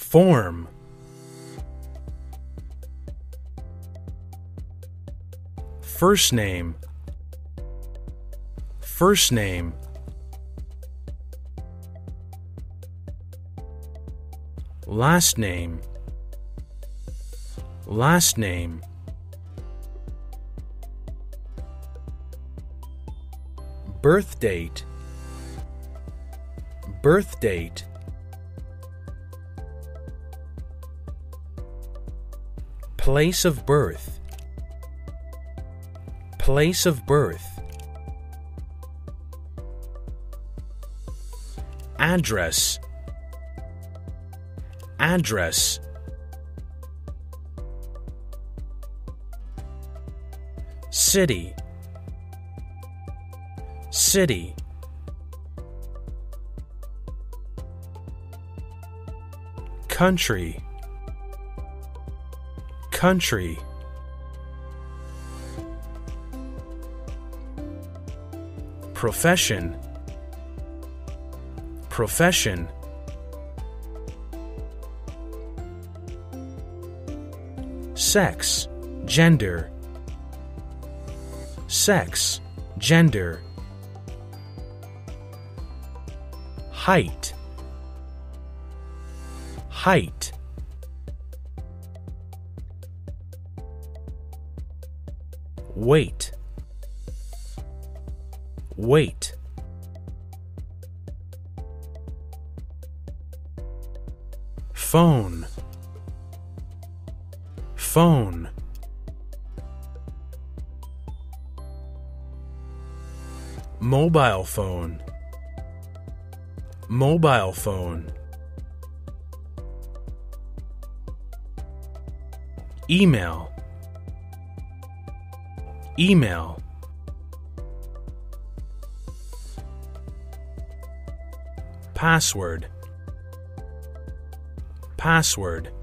Form. First name. First name. Last name. Last name. Birth date. Birth date. Place of birth. Place of birth. Address. Address. City. City. Country. Country. Profession. Profession. Sex. Gender. Sex. Gender. Height. Height. Weight. Weight. Phone. Phone. Mobile phone. Mobile phone. Email. Email. Password. Password.